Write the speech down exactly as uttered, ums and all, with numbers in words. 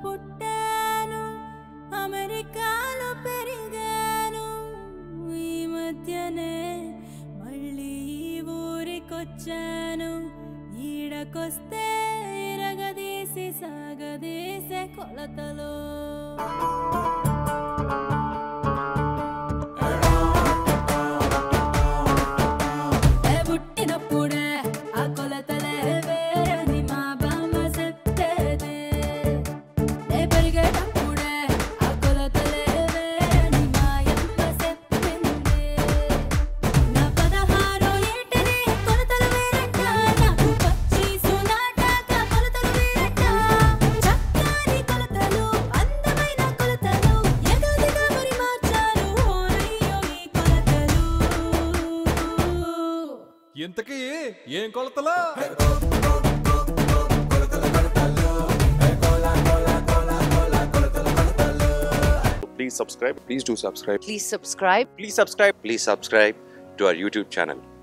పుట్టాను అమెరికాలో పెరిగాను ఈ మధ్యనే మళ్ళీ ఊరికొచ్చాను ఈడకొస్తే ఇరగదీసి సాగదీసే కొలతలో పుట్టినప్పుడే ఆ కొలతలే వేరని మా బామ్మ చెప్పేది నే పెరిగేటప్పుడే ఆ కొలతలే వేరని మా యమ్మ చెప్పింది నా పదహారో ఏటనే కొలతలు వేరంట నాకు పచ్చీసు నాటాక కొలతలు వేరంట చక్కని కొలతలు అందమైన కొలతలు ఎగదిగా మరి మార్చారు ఓనయ్యో ఈ కొలతలు ఇంతకీ ఏం కొలతలా? Please subscribe. Please do subscribe. Please subscribe. Please subscribe. Please subscribe to our YouTube channel.